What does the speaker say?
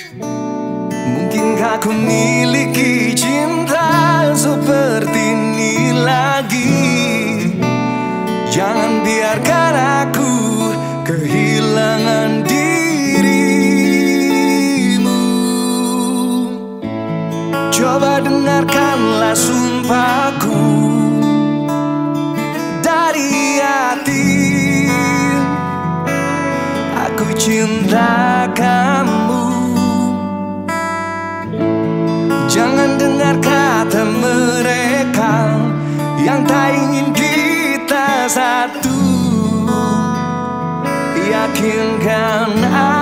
Mungkinkah ku miliki cinta seperti ini lagi? Jangan biarkan aku kehilangan dirimu. Coba dengarkanlah sumpahku dari hati. Aku cinta kamu. Jangan dengar kata mereka yang tak ingin kita satu. Yakinkan aku